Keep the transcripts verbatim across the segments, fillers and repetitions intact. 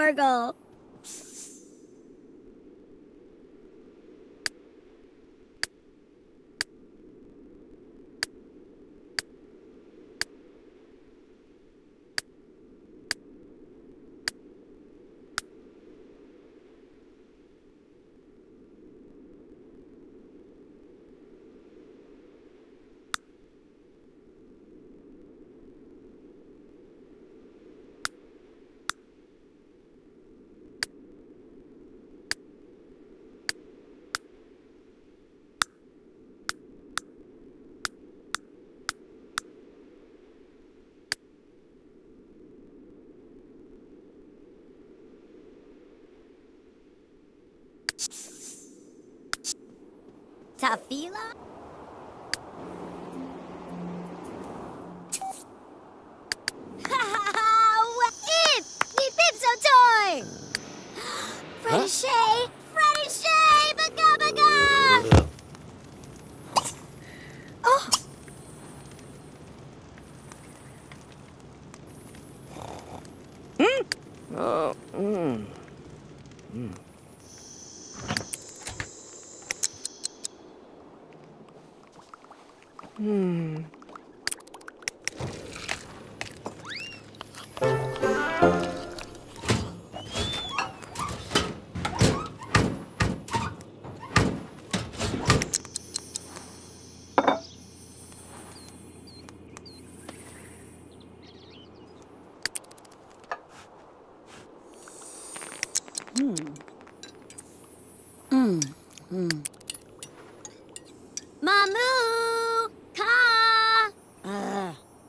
gargle. Tafila? It! Me pizza toy! Freddy Shay! Freddy Shay! Baga baga! Oh! Mm? Oh, mm. Mm. Hmm. Mm. Mm. Mamu! Ka! Uh.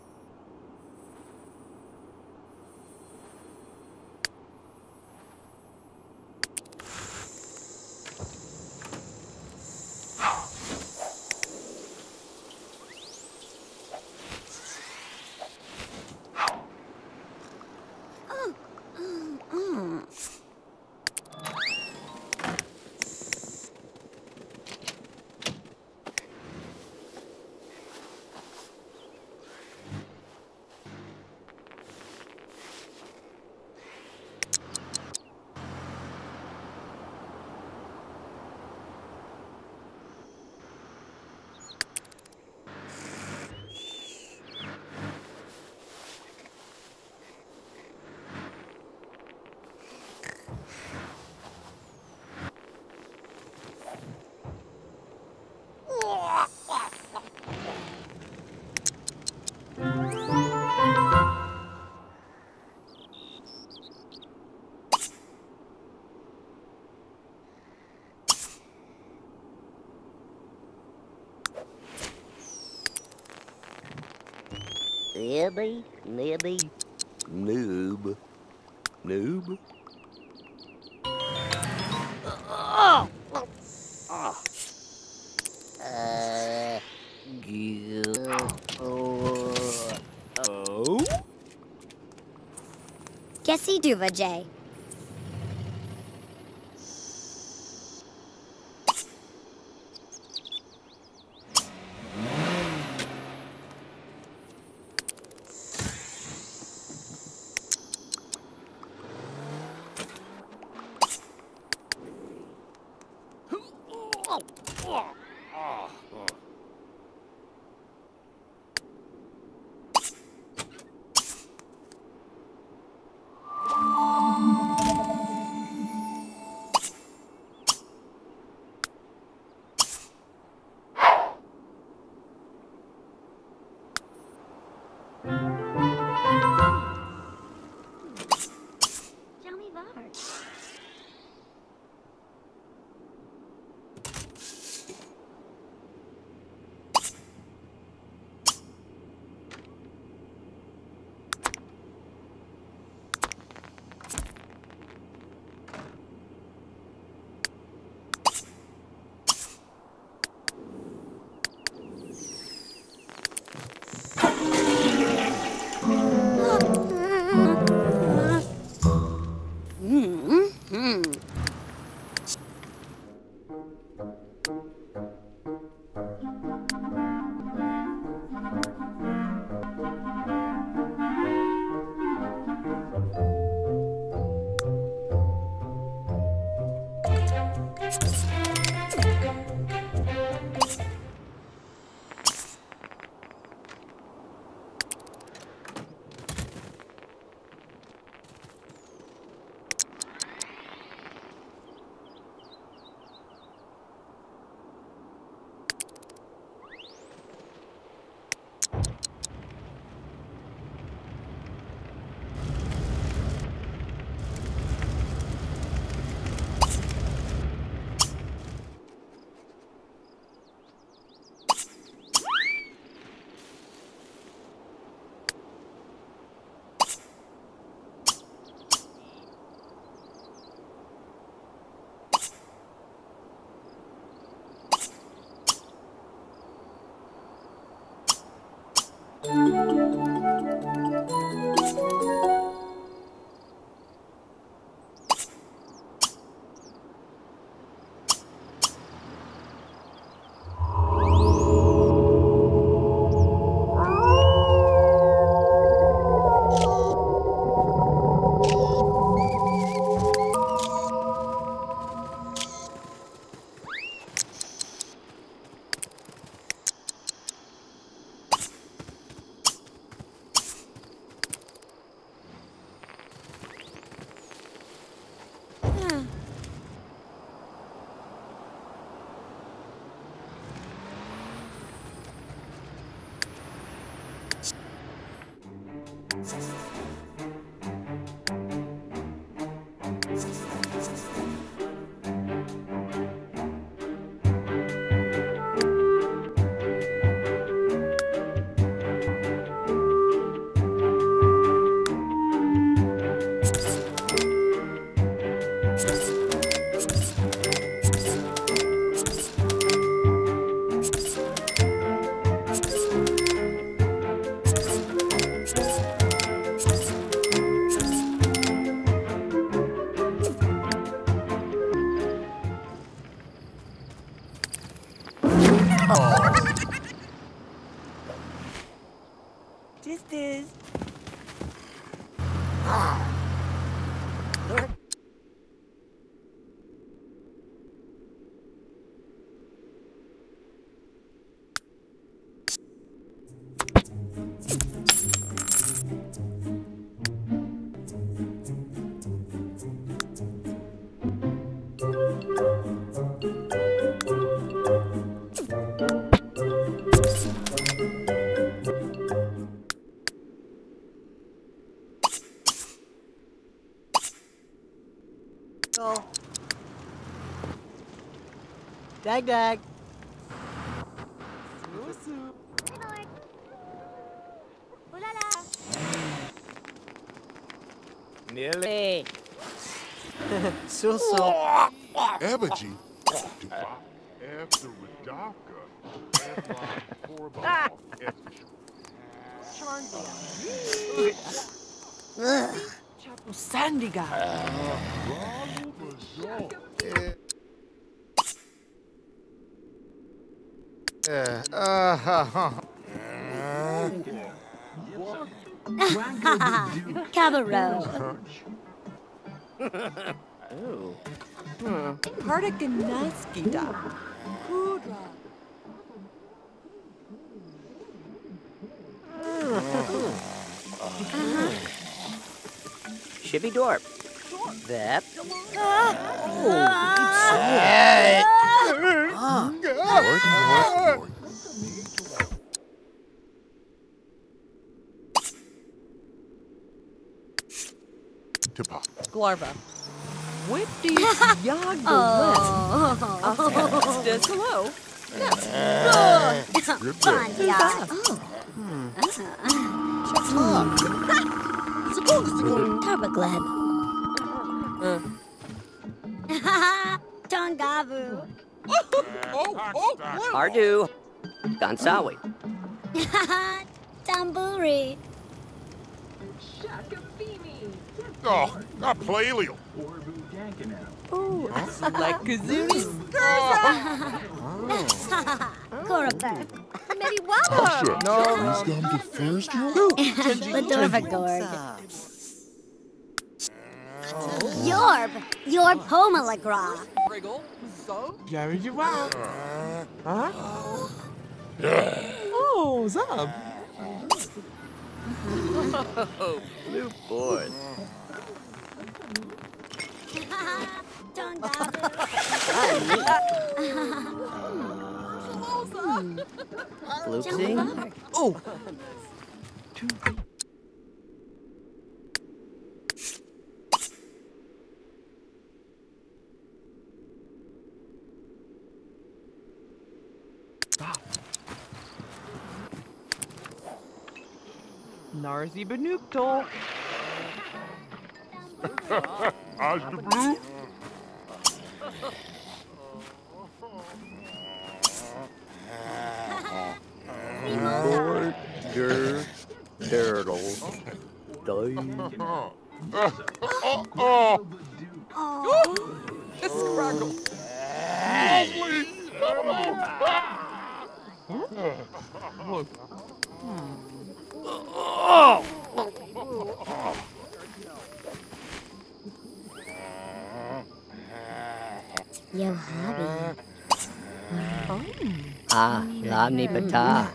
Nibby, nibby, noob, noob. Oh! Oh! Uh, oh? Guessy Duva J. Just is. Dag dag. Nearly. So so. Abaji. After Radaka. Chapo Sandiga. Yeah. Uh, huh. Cabaret. Oh. Partikanaskida. Kudra. Shibby Dorp. That. Tipa. Glarva. Whip these yag the left. That's hello. Fun, yeah. Carbagleb. Tongavu. Ardu. Gansawi. Tamburi. Oh, not Paleo. Oh, like Kazuni. Korabek. Maybe Wabba. No. He's gone to first year? Ladorvagorg. Yorb. Yorb Homalagra. Jerry, you out. Huh? Oh, Zab. Oh, blue board. Floopsy. Oh. Narzi Benukto. As the blue? Board. Dur. Turtle. Die. Oh, oh, Oh. This crackle. lovely. Look. Yo, hobby. Ah, Lamni Pata.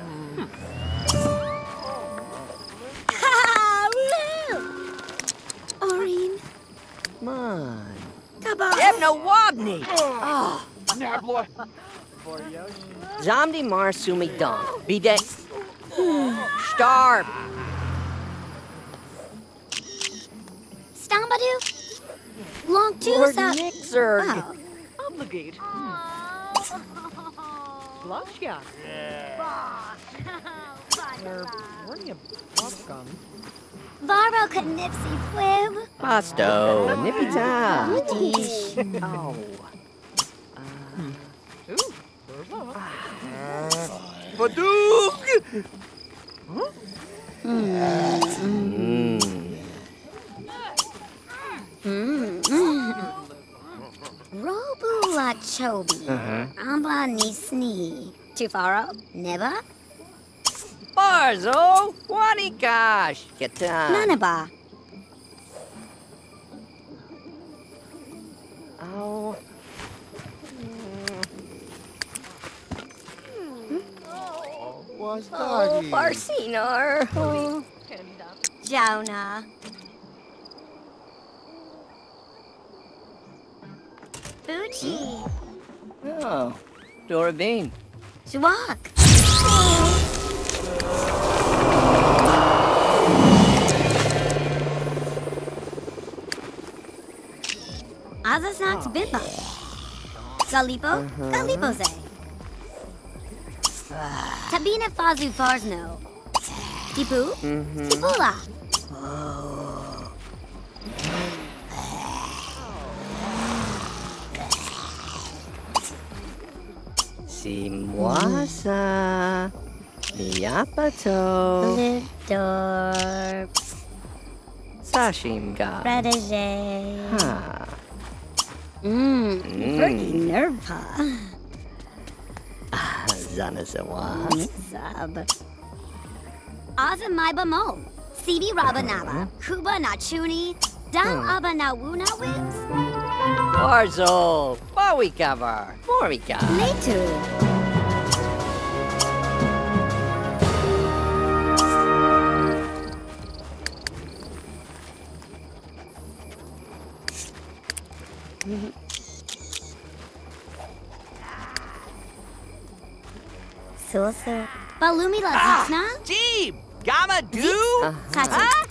Oreen. Come on. Kabah. Ebno Wabni. Oh, Nabla. Zamdi Marsumi Dum. Bide. Starb. Stambadu. Long two Lord sa. Nixerg. Oh. Obligate. Blushya. They're worrying about gum. Varro Knipsy Quib. Pasto, Nipita. Dish. Oh. Ooh, there's that. Badoog! Robu la chobi. Amba nisni. Tufaro. Neba. Barzo, Wanikash, Kata. Nanaba. Oh. Was Oh, doggy? Barcinar. Jauna. Bucci. Oh, Dora Bean. Schwak. Azasnax Bimba. Galipo. Galipoze. Tabina Fazu Farzno. Tipu. Tipula. Simwasa. Miyapato. Lidorp. Sashimga. Protege. Ha. Mmm. Pretty nerpa. Zanasawa. Sub. Azamaiba Mo. Sibi Rabanaba. Kuba Nachuni. Dal Aba Nawuna Wibs. Barzo. What cover? Morika. Letu. Sosa. Balumi la Zixna? Jeep. Gamma do? Tati.